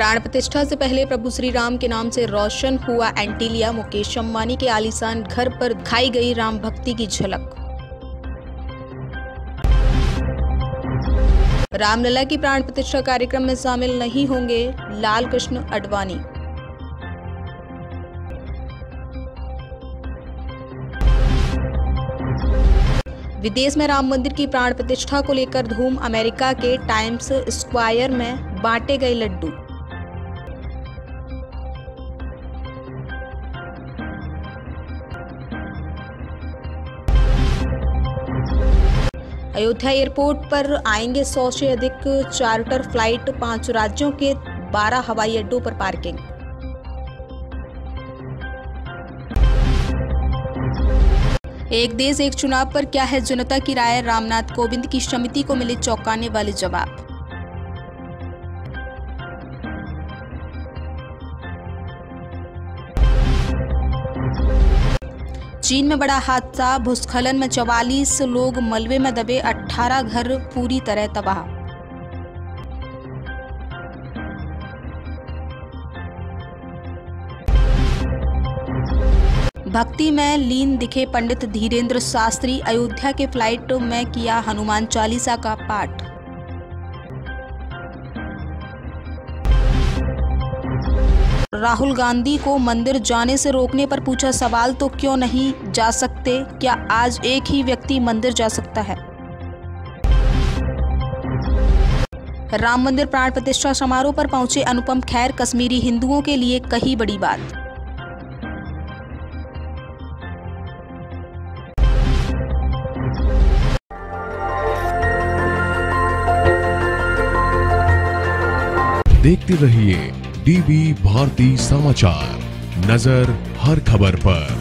प्राण प्रतिष्ठा से पहले प्रभु श्री राम के नाम से रोशन हुआ एंटीलिया। मुकेश अंबानी के आलीशान घर पर दिखाई गई राम भक्ति की झलक। रामलला की प्राण प्रतिष्ठा कार्यक्रम में शामिल नहीं होंगे लाल कृष्ण आडवाणी। विदेश में राम मंदिर की प्राण प्रतिष्ठा को लेकर धूम। अमेरिका के टाइम्स स्क्वायर में बांटे गए लड्डू। अयोध्या एयरपोर्ट पर आएंगे 100 से अधिक चार्टर फ्लाइट। 5 राज्यों के 12 हवाई अड्डों पर पार्किंग। एक देश एक चुनाव पर क्या है जनता की राय? रामनाथ कोविंद की समिति को मिले चौंकाने वाले जवाब। चीन में बड़ा हादसा। भूस्खलन में 44 लोग मलबे में दबे। 18 घर पूरी तरह तबाह। भक्ति में लीन दिखे पंडित धीरेन्द्र शास्त्री। अयोध्या के फ्लाइट में किया हनुमान चालीसा का पाठ। राहुल गांधी को मंदिर जाने से रोकने पर पूछा सवाल तो क्यों नहीं जा सकते? क्या आज एक ही व्यक्ति मंदिर जा सकता है? राम मंदिर प्राण प्रतिष्ठा समारोह पर पहुंचे अनुपम खेर। कश्मीरी हिंदुओं के लिए कही बड़ी बात। देखते रहिए डीवी भारती समाचार, नजर हर खबर पर।